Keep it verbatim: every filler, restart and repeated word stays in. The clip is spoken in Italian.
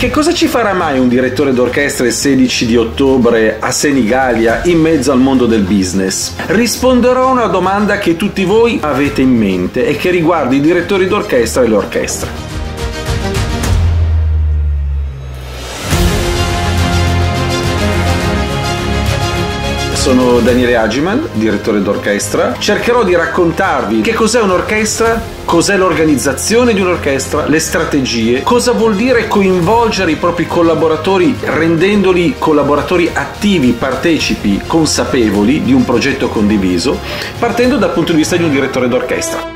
Che cosa ci farà mai un direttore d'orchestra il sedici di ottobre a Senigallia in mezzo al mondo del business? Risponderò a una domanda che tutti voi avete in mente e che riguarda i direttori d'orchestra e le orchestre. Sono Daniele Agiman, direttore d'orchestra. Cercherò di raccontarvi che cos'è un'orchestra, cos'è l'organizzazione di un'orchestra, le strategie, cosa vuol dire coinvolgere i propri collaboratori rendendoli collaboratori attivi, partecipi, consapevoli di un progetto condiviso, partendo dal punto di vista di un direttore d'orchestra.